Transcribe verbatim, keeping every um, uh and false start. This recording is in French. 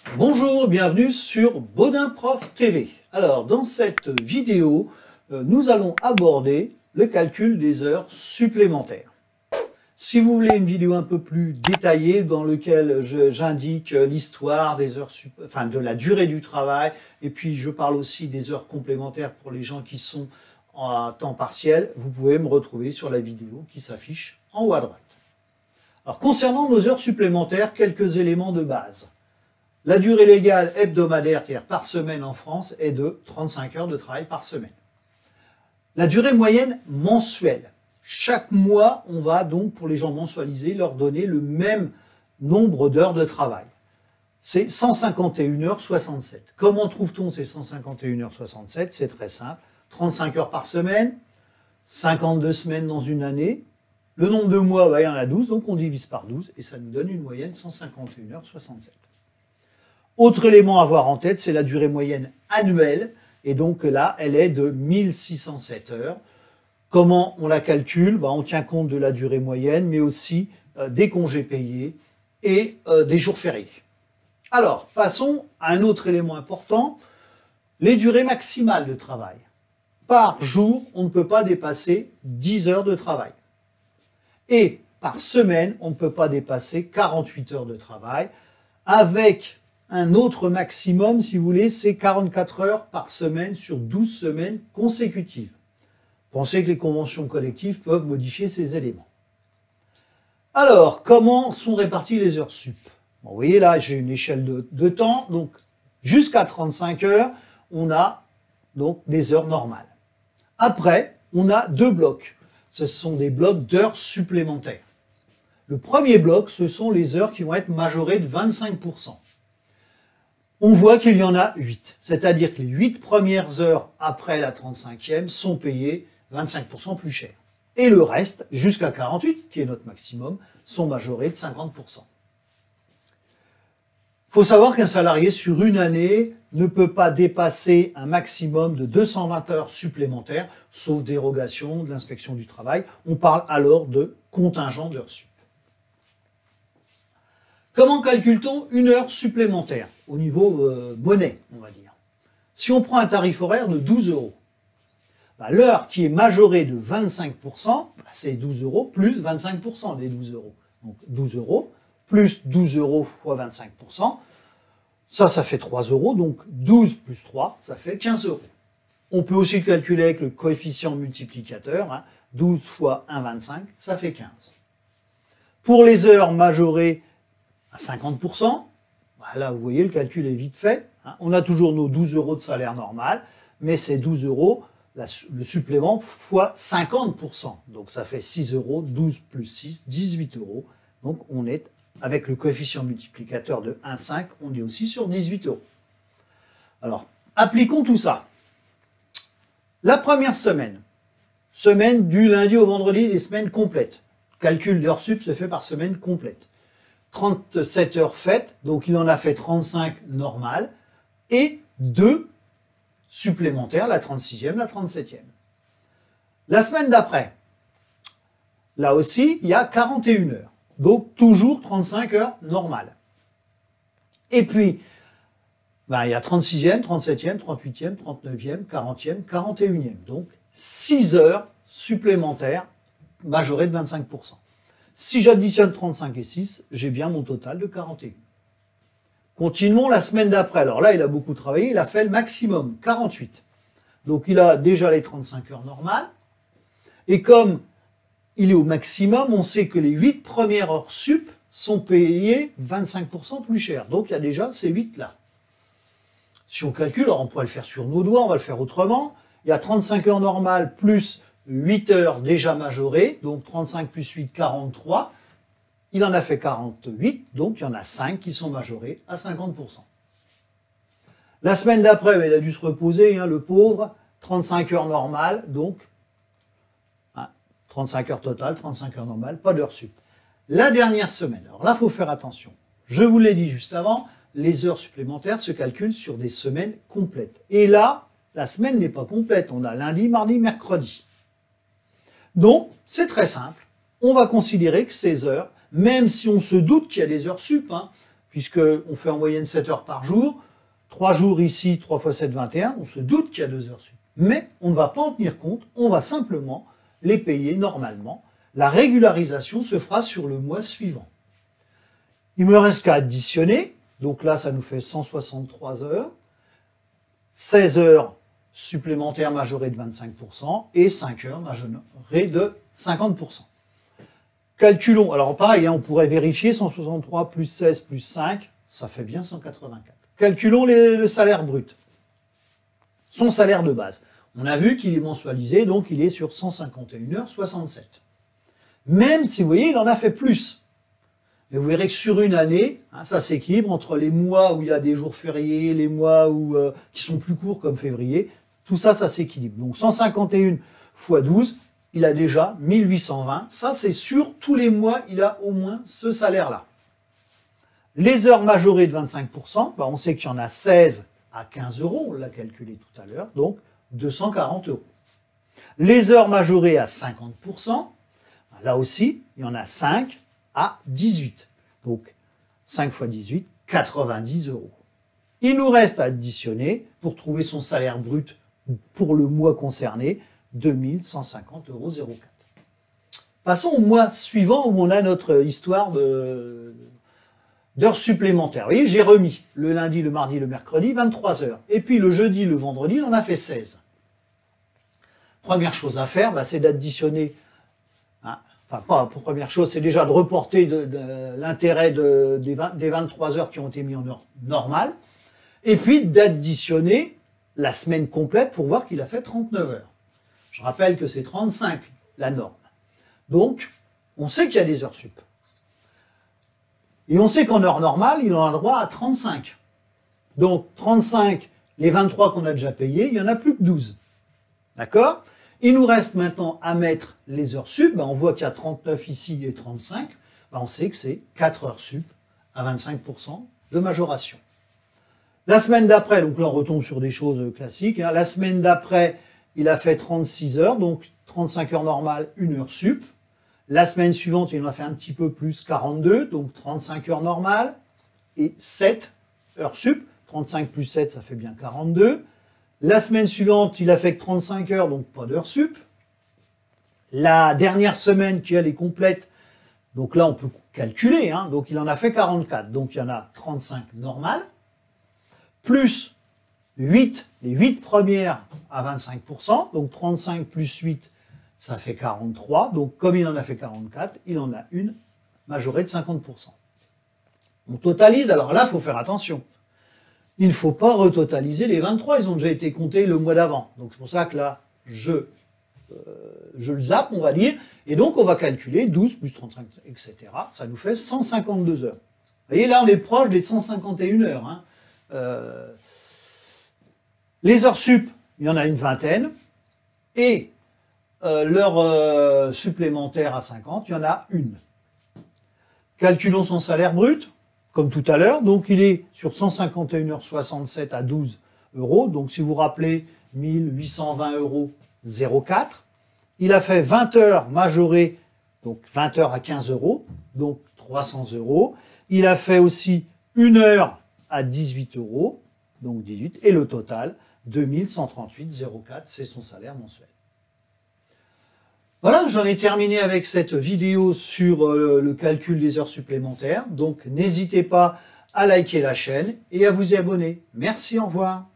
Bonjour, bienvenue sur Baudin Prof T V. Alors, dans cette vidéo, euh, nous allons aborder le calcul des heures supplémentaires. Si vous voulez une vidéo un peu plus détaillée dans laquelle j'indique l'histoire des heures, enfin de la durée du travail, et puis je parle aussi des heures complémentaires pour les gens qui sont à temps partiel, vous pouvez me retrouver sur la vidéo qui s'affiche en haut à droite. Alors, concernant nos heures supplémentaires, quelques éléments de base. La durée légale hebdomadaire, c'est-à-dire par semaine en France, est de trente-cinq heures de travail par semaine. La durée moyenne mensuelle. Chaque mois, on va donc, pour les gens mensualisés, leur donner le même nombre d'heures de travail. C'est cent cinquante et une heures soixante-sept. Comment trouve-t-on ces cent cinquante et une heures soixante-sept? C'est très simple. trente-cinq heures par semaine, cinquante-deux semaines dans une année. Le nombre de mois, bah, il y en a douze, donc on divise par douze et ça nous donne une moyenne cent cinquante et une heures soixante-sept. Autre élément à avoir en tête, c'est la durée moyenne annuelle. Et donc là, elle est de mille six cent sept heures. Comment on la calcule? Bah, on tient compte de la durée moyenne, mais aussi euh, des congés payés et euh, des jours fériés. Alors, passons à un autre élément important, les durées maximales de travail. Par jour, on ne peut pas dépasser dix heures de travail. Et par semaine, on ne peut pas dépasser quarante-huit heures de travail, avec un autre maximum, si vous voulez, c'est quarante-quatre heures par semaine sur douze semaines consécutives. Pensez que les conventions collectives peuvent modifier ces éléments. Alors, comment sont réparties les heures sup? Bon, vous voyez là, j'ai une échelle de, de temps, donc jusqu'à trente-cinq heures, on a donc des heures normales. Après, on a deux blocs. Ce sont des blocs d'heures supplémentaires. Le premier bloc, ce sont les heures qui vont être majorées de vingt-cinq pour cent. On voit qu'il y en a huit. C'est-à-dire que les huit premières heures après la trente-cinquième sont payées vingt-cinq pour cent plus cher. Et le reste, jusqu'à quarante-huit, qui est notre maximum, sont majorés de cinquante pour cent. Il faut savoir qu'un salarié sur une année ne peut pas dépasser un maximum de deux cent vingt heures supplémentaires, sauf dérogation de l'inspection du travail. On parle alors de contingent d'heures sup. Comment calcule-t-on une heure supplémentaire au niveau euh, monnaie, on va dire? Si on prend un tarif horaire de douze euros, bah, l'heure qui est majorée de vingt-cinq pour cent, bah, c'est douze euros plus vingt-cinq pour cent des douze euros. Donc douze euros plus douze euros fois vingt-cinq pour cent, ça, ça fait trois euros, donc douze plus trois, ça fait quinze euros. On peut aussi le calculer avec le coefficient multiplicateur, hein, douze fois un virgule vingt-cinq, ça fait quinze. Pour les heures majorées à cinquante pour cent, là vous voyez le calcul est vite fait, hein. On a toujours nos douze euros de salaire normal, mais c'est douze euros, la, le supplément fois cinquante pour cent, donc ça fait six euros, douze plus six, dix-huit euros, donc on est avec le coefficient multiplicateur de un virgule cinq, on est aussi sur dix-huit euros. Alors, appliquons tout ça. La première semaine, semaine du lundi au vendredi, des semaines complètes. Calcul d'heures sup se fait par semaine complète. trente-sept heures faites, donc il en a fait trente-cinq normales, et deux supplémentaires, la trente-sixième, la trente-septième. La semaine d'après, là aussi, il y a quarante et une heures, donc toujours trente-cinq heures normales. Et puis, ben, il y a trente-sixième, trente-septième, trente-huitième, trente-neuvième, quarantième, quarante et unième, donc six heures supplémentaires majorées de vingt-cinq pour cent. Si j'additionne trente-cinq et six, j'ai bien mon total de quarante et un. Continuons la semaine d'après. Alors là, il a beaucoup travaillé, il a fait le maximum, quarante-huit. Donc il a déjà les trente-cinq heures normales. Et comme il est au maximum, on sait que les huit premières heures sup sont payées vingt-cinq pour cent plus cher. Donc il y a déjà ces huit là. Si on calcule, alors on pourrait le faire sur nos doigts, on va le faire autrement. Il y a trente-cinq heures normales plus huit heures déjà majorées, donc trente-cinq plus huit, quarante-trois. Il en a fait quarante-huit, donc il y en a cinq qui sont majorées à cinquante pour cent. La semaine d'après, il a dû se reposer, hein, le pauvre, trente-cinq heures normales, donc hein, trente-cinq heures totales, trente-cinq heures normales, pas d'heures sup. La dernière semaine, alors là, il faut faire attention. Je vous l'ai dit juste avant, les heures supplémentaires se calculent sur des semaines complètes. Et là, la semaine n'est pas complète, on a lundi, mardi, mercredi. Donc, c'est très simple. On va considérer que ces heures, même si on se doute qu'il y a des heures sup, hein, puisqu'on fait en moyenne sept heures par jour, trois jours ici, trois fois sept, vingt et un, on se doute qu'il y a deux heures sup. Mais on ne va pas en tenir compte, on va simplement les payer normalement. La régularisation se fera sur le mois suivant. Il me reste qu'à additionner, donc là ça nous fait cent soixante-trois heures, seize heures supplémentaires majorées de vingt-cinq pour cent et cinq heures majorées de cinquante pour cent. Calculons, alors pareil, hein, on pourrait vérifier cent soixante-trois plus seize plus cinq, ça fait bien cent quatre-vingt-quatre. Calculons les, le salaire brut, son salaire de base. On a vu qu'il est mensualisé, donc il est sur cent cinquante et une heures soixante-sept. Même si vous voyez, il en a fait plus. Mais vous verrez que sur une année, hein, ça s'équilibre entre les mois où il y a des jours fériés, les mois où, euh, qui sont plus courts comme février. Tout ça, ça s'équilibre. Donc cent cinquante et un fois douze, il a déjà mille huit cent vingt. Ça, c'est sûr, tous les mois, il a au moins ce salaire-là. Les heures majorées de vingt-cinq pour cent, bah, on sait qu'il y en a seize à quinze euros, on l'a calculé tout à l'heure, donc deux cent quarante euros. Les heures majorées à cinquante pour cent, bah, là aussi, il y en a cinq à dix-huit. Donc cinq fois dix-huit, quatre-vingt-dix euros. Il nous reste à additionner pour trouver son salaire brut pour le mois concerné, deux mille cent cinquante euros zéro quatre. Passons au mois suivant où on a notre histoire de d'heures supplémentaires. Vous voyez, j'ai remis le lundi, le mardi, le mercredi, vingt-trois heures. Et puis le jeudi, le vendredi, on a fait seize. Première chose à faire, bah, c'est d'additionner, hein, enfin pas pour première chose, c'est déjà de reporter de, de, l'intérêt de, des, des vingt-trois heures qui ont été mis en heure normale, et puis d'additionner la semaine complète pour voir qu'il a fait trente-neuf heures. Je rappelle que c'est trente-cinq la norme. Donc, on sait qu'il y a des heures sup. Et on sait qu'en heure normale, il en a droit à trente-cinq. Donc, trente-cinq, les vingt-trois qu'on a déjà payés, il n'y en a plus que douze. D'accord? Il nous reste maintenant à mettre les heures sup. Ben, on voit qu'il y a trente-neuf ici et trente-cinq. Ben, on sait que c'est quatre heures sup à vingt-cinq pour cent de majoration. La semaine d'après, donc là on retombe sur des choses classiques. Hein. La semaine d'après, il a fait trente-six heures, donc trente-cinq heures normales, une heure sup. La semaine suivante, il en a fait un petit peu plus, quarante-deux, donc trente-cinq heures normales et sept heures sup. trente-cinq plus sept, ça fait bien quarante-deux. La semaine suivante, il a fait que trente-cinq heures, donc pas d'heures sup. La dernière semaine qui elle est complète, donc là on peut calculer, hein, donc il en a fait quarante-quatre. Donc il y en a trente-cinq normales, plus huit, les huit premières à vingt-cinq pour cent, donc trente-cinq plus huit, ça fait quarante-trois. Donc comme il en a fait quarante-quatre, il en a une majorée de cinquante pour cent. On totalise, alors là, il faut faire attention. Il ne faut pas retotaliser les vingt-trois, ils ont déjà été comptés le mois d'avant. Donc c'est pour ça que là, je, euh, je le zappe, on va dire, et donc on va calculer douze plus trente-cinq, et cetera. Ça nous fait cent cinquante-deux heures. Vous voyez, là, on est proche des cent cinquante et une heures. Hein. Euh, les heures sup, il y en a une vingtaine, et euh, l'heure euh, supplémentaire à cinquante, il y en a une. Calculons son salaire brut, comme tout à l'heure, donc il est sur cent cinquante et une heures soixante-sept à douze euros, donc si vous vous rappelez, mille huit cent vingt euros zéro quatre. Il a fait vingt heures majorées, donc vingt heures à quinze euros, donc trois cents euros. Il a fait aussi une heure à dix-huit euros, donc dix-huit, et le total, deux mille cent trente-huit virgule zéro quatre, c'est son salaire mensuel. Voilà, j'en ai terminé avec cette vidéo sur euh, le calcul des heures supplémentaires. Donc, n'hésitez pas à liker la chaîne et à vous y abonner. Merci, au revoir.